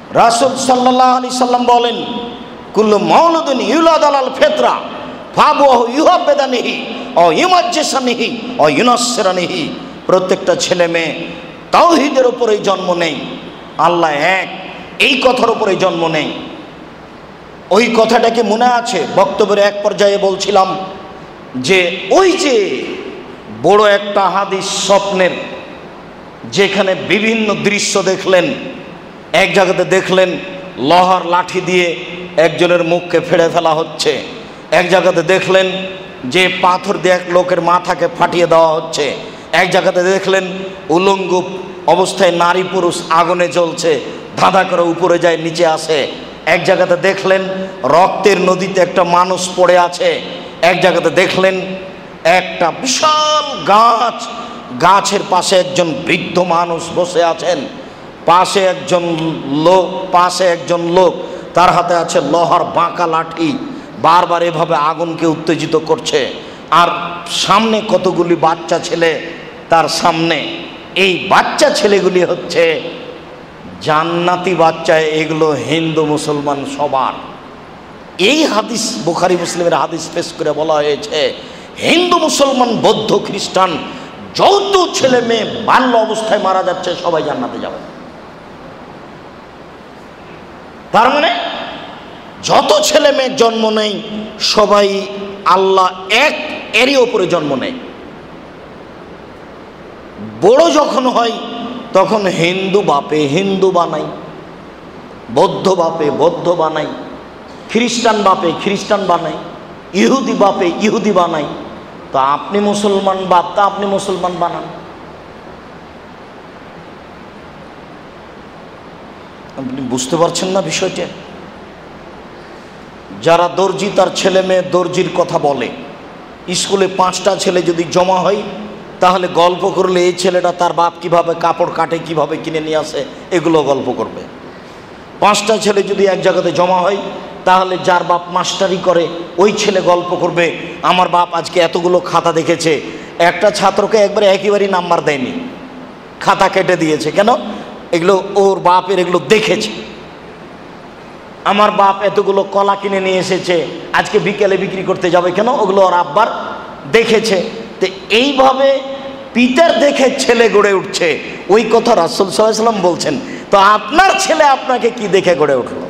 রাসূল সাল্লাল্লাহু আলাইহি সাল্লাম বলেন, কুল্লু মাউলুদিন ইউলাদ আলাল ফিতরা ফাবুহু ইউহাব্বিদানিহি ও ইউমাজ্জিসানিহি ও ইউনাসসিরানিহি। প্রত্যেকটা ছেলে মেয়ে তাওহীদের উপরেই জন্ম নেয়, আল্লাহ এক এই কথার উপরে জন্ম নেয়। ওই কথাটাকে মনে আছে? বক্তব্যের এক পর্যায়ে বলছিলাম যে ওই যে বড় একটা হাদিস স্বপ্নের, যেখানে বিভিন্ন দৃশ্য দেখলেন। এক জায়গাতে দেখলেন লোহার লাঠি দিয়ে একজনের মুখকে ফেড়ে ফেলা হচ্ছে, এক জায়গাতে দেখলেন যে পাথর দিয়ে এক লোকের মাথাকে ফাটিয়ে দেওয়া হচ্ছে, এক জায়গাতে দেখলেন উলঙ্গ অবস্থায় নারী পুরুষ আগুনে জ্বলছে, ধাঁধা করে উপরে যায় নিচে আসে, এক জায়গাতে দেখলেন রক্তের নদীতে একটা মানুষ পড়ে আছে, এক জায়গাতে দেখলেন একটা বিশাল গাছ, গাছের পাশে একজন বৃদ্ধ মানুষ বসে আছেন, পাশে একজন লোক তার হাতে আছে লোহার বাঁকা লাঠি, বারবার এভাবে আগুনকে উত্তেজিত করছে। আর সামনে কতগুলি বাচ্চা ছেলে তার সামনে। এই বাচ্চা ছেলেগুলি হচ্ছে জান্নাতি বাচ্চা, এগুলো হিন্দু মুসলমান সবার। এই হাদিস বুখারী মুসলিমের হাদিস পেশ করে বলা হয়েছে, হিন্দু মুসলমান বৌদ্ধ খ্রিস্টান যত ছেলে মেয়ে বাল্য অবস্থায় মারা যাচ্ছে সবাই জান্নাতে যাবে। তার মানে যত ছেলে মেয়ের জন্ম নেই সবাই আল্লাহ এক এরই ওপরে জন্ম নেয়। বড় যখন হয় তখন হিন্দু বাপে হিন্দু বানাই, বৌদ্ধ বাপে বৌদ্ধ বানাই, খ্রিস্টান বাপে খ্রিস্টান বানাই, ইহুদি বাপে ইহুদি বানাই। তো আপনি মুসলমান বাপ, তা আপনি মুসলমান বানান। আপনি বুঝতে পারছেন না বিষয়টা? যারা দর্জি তার ছেলে মেয়ে দর্জির কথা বলে, স্কুলে 5টা ছেলে যদি জমা হয় তাহলে গল্প করলে এই ছেলেটা তার বাপ কিভাবে কাপড় কাটে, কিভাবে কিনে নিয়ে আসে, এগুলো গল্প করবে। 5টা ছেলে যদি এক জায়গাতে জমা হয় তাহলে যার বাপ মাস্টারি করে ওই ছেলে গল্প করবে, আমার বাপ আজকে এতগুলো খাতা দেখেছে। একটা ছাত্রকে একবারে একেবারেই নাম্বার দেয়নি, খাতা কেটে দিয়েছে। কেন? এগুলো ওর বাপের এগুলো দেখেছে। আমার বাপ এতগুলো কলা কিনে নিয়ে এসেছে, আজকে বিকেলে বিক্রি করতে যাবে, কেন? ওগুলো ওর আব্বার দেখেছে। তো এইভাবে পিতার দেখে ছেলে গড়ে উঠছে, ওই কথা রাসূল সাল্লাল্লাহু আলাইহি ওয়াসাল্লাম বলছেন। তো আপনার ছেলে আপনাকে কি দেখে গড়ে উঠলো?